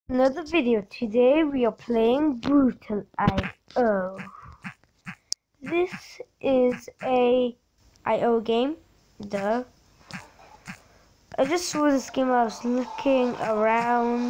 Another video. Today we are playing Brutal IO. This is a IO game. Duh. I just saw this game. I was looking around.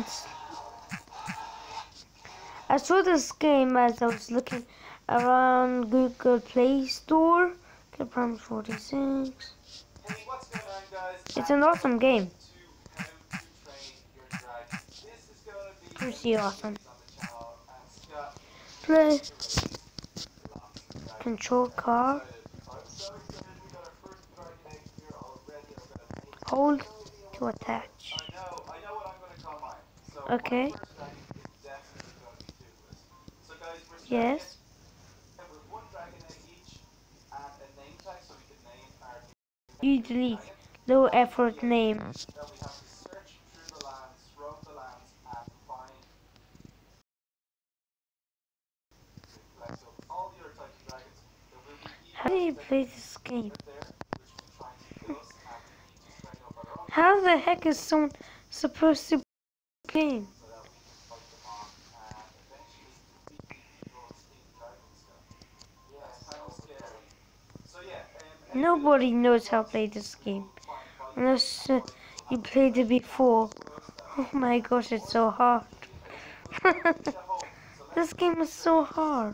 I saw this game as I was looking around Google Play Store. Clip Prime 46. Hey, what's going on, guys? It's an awesome game. How to train your dragon. This is going to be Pretty awesome. on the channel, and Scott, Play lots of dragons. control car. I'm so excited. We got our first dragon egg here already. I'm going to name Hold to attach. I know what I'm going to call mine. So Okay. my first dragon is definitely going to be Douglas. So guys, we're starting Yes. with one dragon egg each and a name tag so we can name our You delete low effort name. Then we have to search through the lands, roam the lands, and find collect up all the other types of dragons. There will be How do you play this game? there, which will be trying to kill us, and we need to train up our own How the heck is someone supposed to play? so that we can fight them off and eventually defeat the evil sting dragons. Yeah, it's kind of scary. So yeah, Nobody knows how to play this game unless you played it before. Oh my gosh, it's so hard. This game is so hard.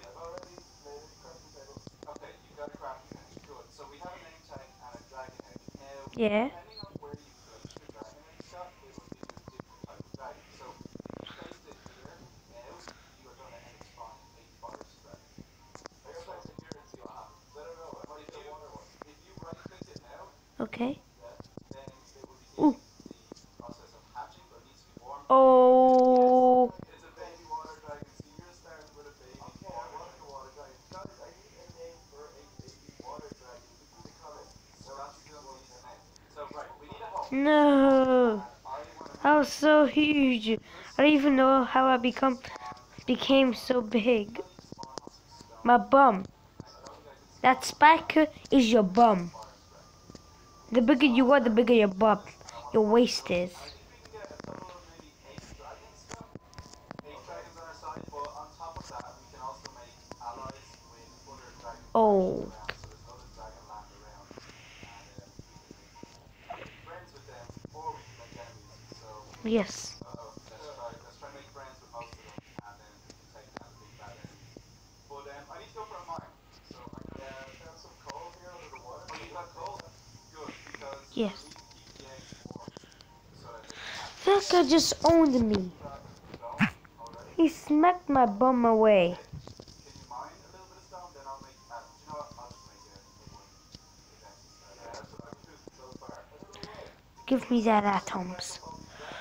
okay, you got a crafting bench. Good. So we have a name tag and a dragon egg. Now, Yeah. depending on where you place your dragon egg, Scott, it will give you a different type of dragon. So if you placed it here, now you are going to end up spawning a forest dragon. Let's place it here and see what happens. I don't know. What about the water one? If you right click it now, Okay. then it will Ooh. begin the process of hatching, but it needs to be warm. Oh. It's a baby water dragon, so you're gonna start with a baby water dragon. Guys, I need a name for a baby water dragon. We need to call it. So that's the name. So right, we need a home. No. I want to I was so huge. I don't even know how I became so big. My bum. That spiker is your bum. The bigger you are, the bigger your bum. Your waist is. I think we can get a total of maybe 8 dragons. 8 dragons on our side, but on top of that, we can also make allies with other dragons Oh. around. So there's other dragon land around, and we can make friends with them, or we can make enemies. So Yes. let's try and make friends with most of them, and then we can take down the big bad enemies. But I need to go for a mine. So I'm gonna found some coal here under the water. Oh, you got coal? Good, because Yes. we need to keep the eggs warm. So that they can hatch. That guy just owned me. He smacked my bum away. Can you mine a little bit of stone? Then I'll make. Do you know what? I'll just make a wood pickaxe instead. Yeah, that's what I've been using so far. Give me that atoms. So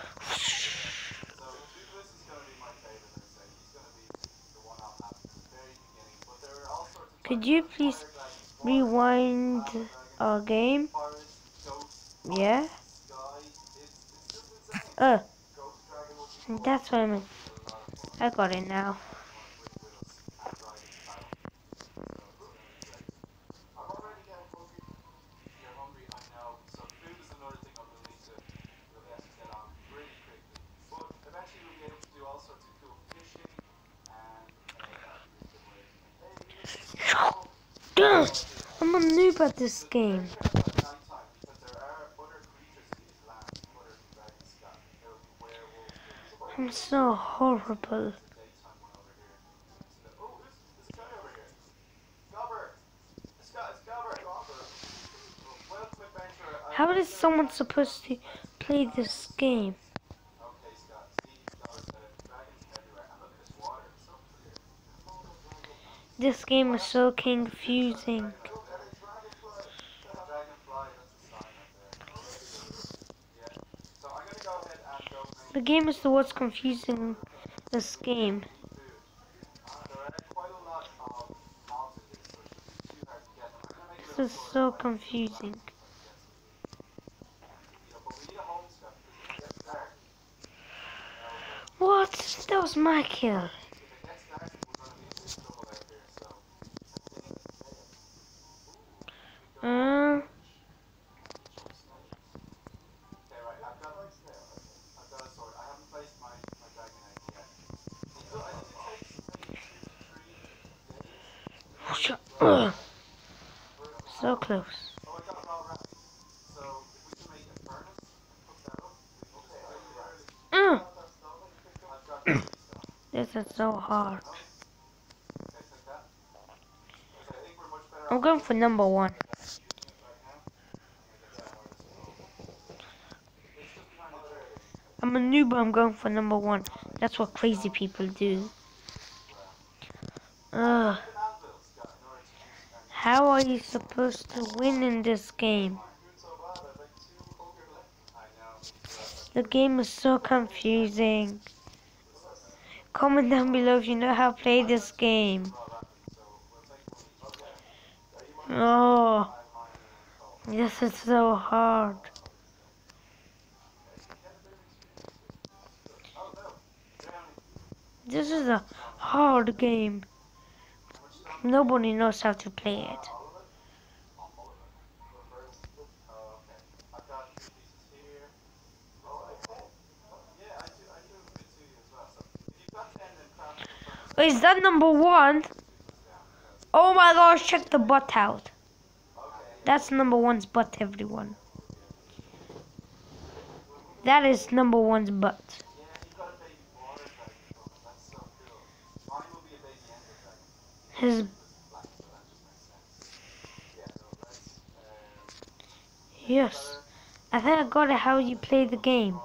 Douglas is going to be my favorite. I'd say he's going to be the one I'll have from the very beginning. But there are all sorts of. Could you please rewind our game? Forest, ghost, Yeah? sky. It's just insane. Ghost dragon will be That's what I meant. a lot of fun. I got it now. With us and driving battle. So it's going to be great. I'm already getting hungry. You're hungry, I know. So food is another thing I will need to really have to get on pretty quickly. But eventually we'll be able to do all sorts of cool fishing, and that'll be a good way to I'm a noob at this game. nighttime, because there are other creatures in these lands, other dragons, Scott. There will be werewolves, there will be I'm so horrible. daytime one over here. Oh, there's a guy over here. Gobber! It's Gobber! Welcome, adventurer. How is someone supposed to play this game? Okay, Scott. See, Gobber said dragons everywhere. And look at this water. It's so clear. This game is so confusing. Dragonfly, that's a sign up there. Yeah. So I'm gonna go ahead and go make The game is the what's confusing this game. food. There are quite a lot of mobs in this, so it shouldn't be too hard to get them. I'm gonna make a This little is so confusing. but we need a home, Scott, because if it gets dark, What? That was my kill. if it gets dark, we're gonna be in big trouble out here. So Okay, right. I've got a sword. I haven't placed my dragon Ugh, so close. Oh, I got raw rabbit. So if we can make a furnace and cook that up, we can just cook the rabbit. Ugh, I've got tree stuff. this is so hard. Okay, take that. Because I think we're much better I'm off going for number one. using it right now. It's just behind the tree. I'm a noob, but I'm going for number one. That's what crazy people do. Ugh. How are you supposed to win in this game? The game is so confusing. Comment down below if you know how to play this game. Oh, this is so hard. This is a hard game. Nobody knows how to play it. Is that number one? Oh my gosh, check the butt out. That's number one's butt, everyone. That is number one's butt. His... Yes. I think I got it how you play the game.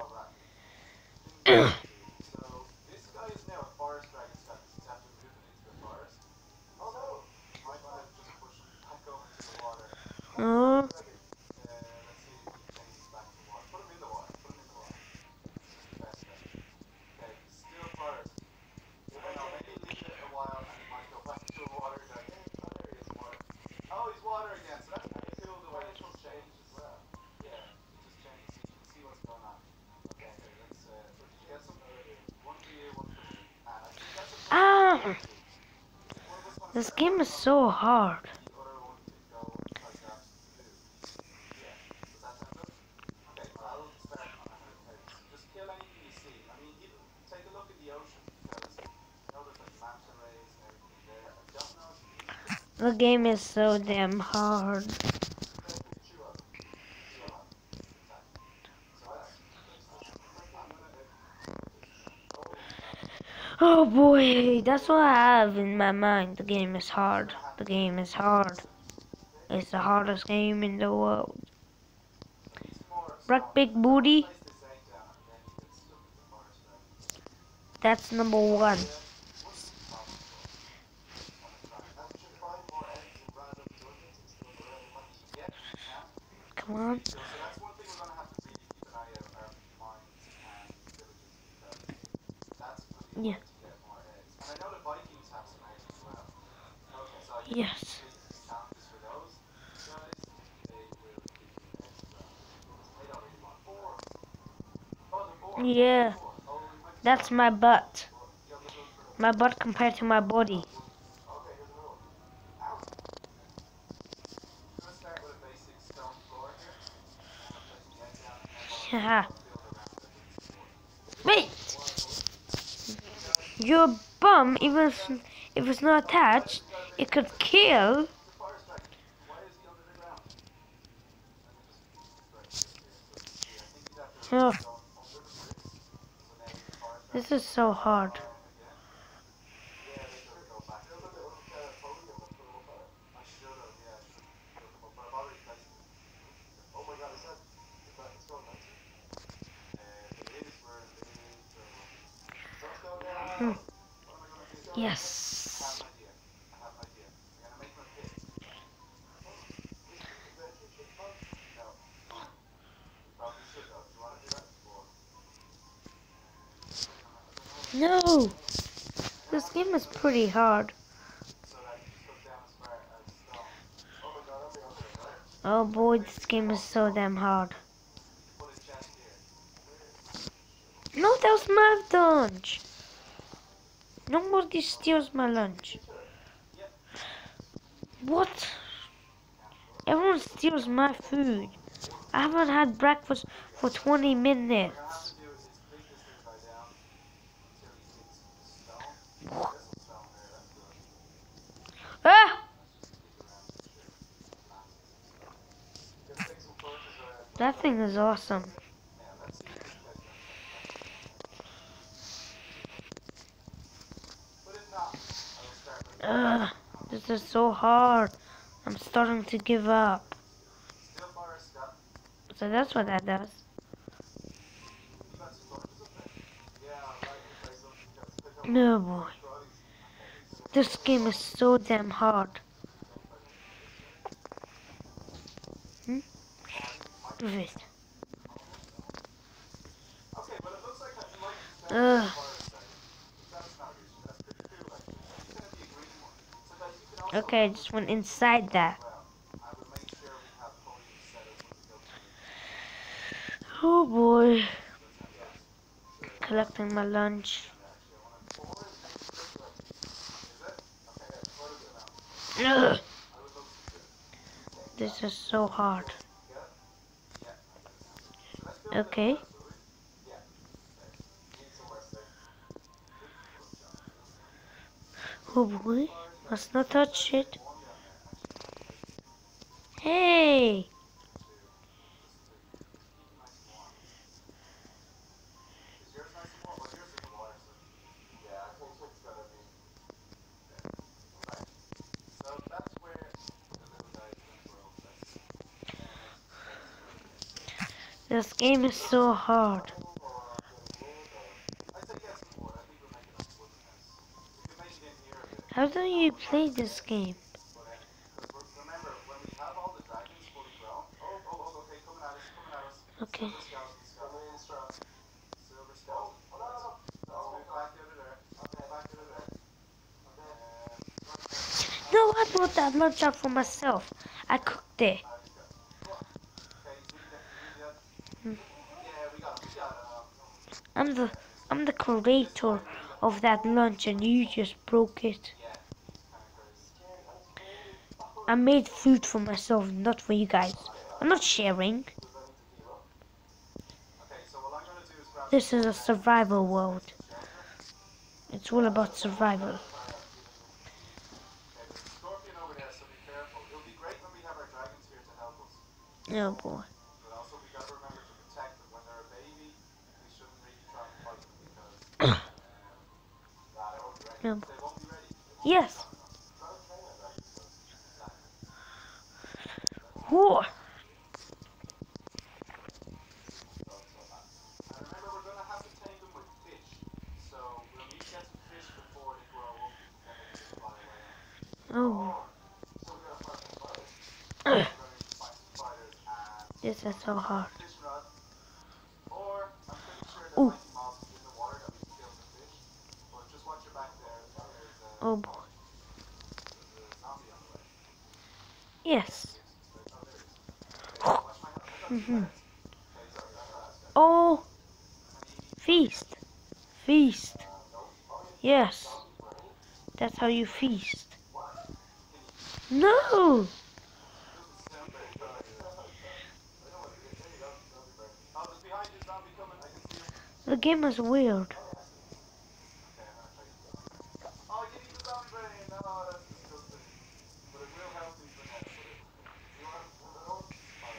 Oh. Ah! This game is so hard. The game is so damn hard. Oh boy, that's what I have in my mind. The game is hard. The game is hard. It's the hardest game in the world. Rock Big Booty. That's number one. Come on. Yeah. Yes. Yeah. That's my butt. My butt compared to my body. Yeah. Wait! Your bum, even if it's not attached, it could kill. Oh. This is so hard. Yes. No. This game is pretty hard. Oh boy, this game is so damn hard. No, that was my lunch. Nobody steals my lunch. What? Everyone steals my food. I haven't had breakfast for 20 minutes. Ah! That thing is awesome. Yeah, let's see if this guy's gonna but if not, I will start with This is so hard. I'm starting to give up. still Forrest Scott. So that's what that does. You got some torches up there? Yeah, right, we'll try something because I don't No want boy. crawlies. Okay, This game is so damn hard. Hmm? Wait. okay, but it looks like that you might be found Ugh. Forrest side. That's not an issue. That's pretty cool actually. He's gonna be a green one. So guys, you can also Okay, I just went inside that. well. I will make sure we have podiums set up when we go to Oh boy. the Collecting my lunch. Ugh. This is so hard. Okay. Oh boy. Must not touch it. Hey! This game is so hard. How do you play this game? Remember, when we have all the dragons fully grown. Okay, coming at us. Okay. Silver skeleton. Let's move back out of there. Okay, back out of there. No, I brought that lunch out for myself. I cooked it. Okay, Hmm. yeah, we got I'm the creator of that lunch and you just broke it. I made food for myself, not for you guys. I'm not sharing. Okay, so what I'm gonna do is grab This is a survival world. It's all about survival. scorpion over there, so be careful. It'll be great when we have our dragons here to help us. Oh boy. But also we gotta remember to protect them. When they're a baby, we shouldn't really try and fight them because they won't be ready. No. They won't be ready. Yes. Whoa. And remember, we're gonna have to tame them with fish. So we'll need to get some fish before they grow up, then they can fly away. Oh. So we gotta find some spiders. We're gonna need to find some spiders and This is so hard. fish rod. Or I'm pretty sure there Ooh. might be mobs in the water that we can kill some fish. But just watch your back there. Oh boy. There's a zombie on the way. Yes. Watch my hand. Oh. Feast. Feast. Yes. That's how you feast. No. Oh, there's behind you, zombie coming. I can see him. The game is weird. Oh, you need the zombie brain. No, that's disgusting. But it will help you for now. You want one of those?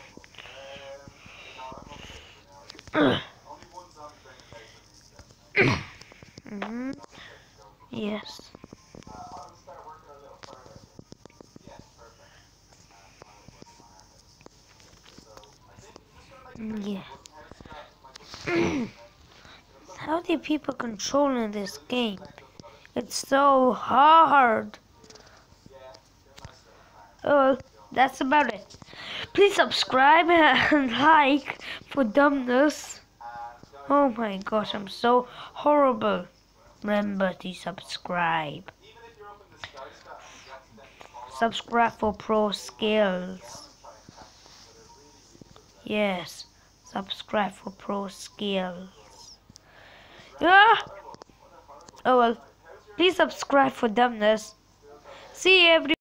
No, I'm okay for now. Only one zombie brain a day for these steps. Mm-hmm. Yes. I'll start working a little further. Yeah, perfect. I'll work on our heads. So, I think we're just gonna make Yeah. wooden head scraps. How do people control in this game? It's so hard. Oh, that's about it. Please subscribe and like for dumbness. Oh my gosh, I'm so horrible. Remember to subscribe. Subscribe for pro skills. Yes, subscribe for pro skills. Ah! Oh well, please subscribe for dumbness. See you every